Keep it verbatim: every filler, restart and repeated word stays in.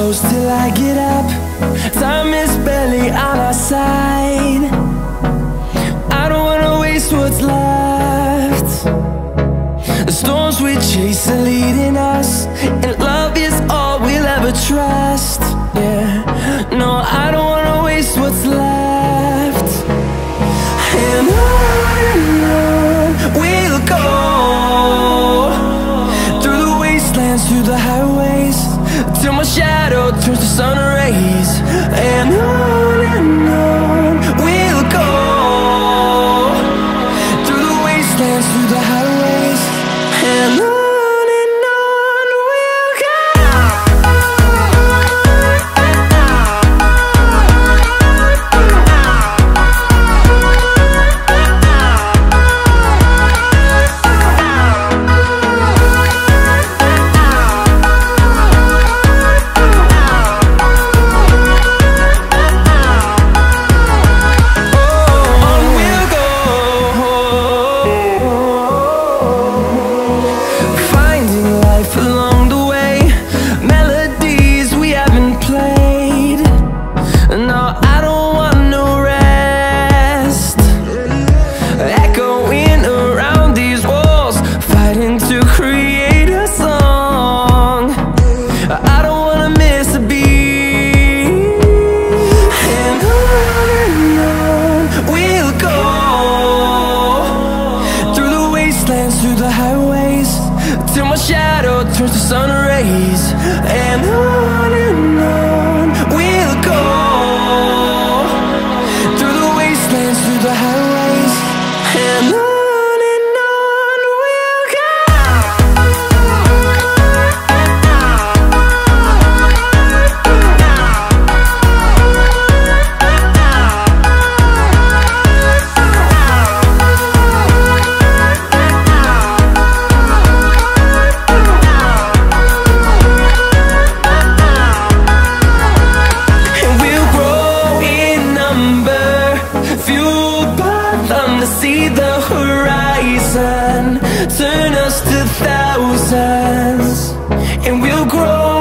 close till I get up. Time is barely on our side. I don't wanna waste what's left. The storms we chase are leading us, and love is all we'll ever trust. Yeah, no, I don't wanna waste what's left. And on and on we'll go, through the wastelands, through the highways, till my shadow turns to sun rays. And on and on we'll go, through the wastelands, through the highways, and on. Through the highways, till my shadow turns to sun rays. And on and on we'll go, through the wastelands, through the highways, and on. See the horizon turn us to thousands, and we'll grow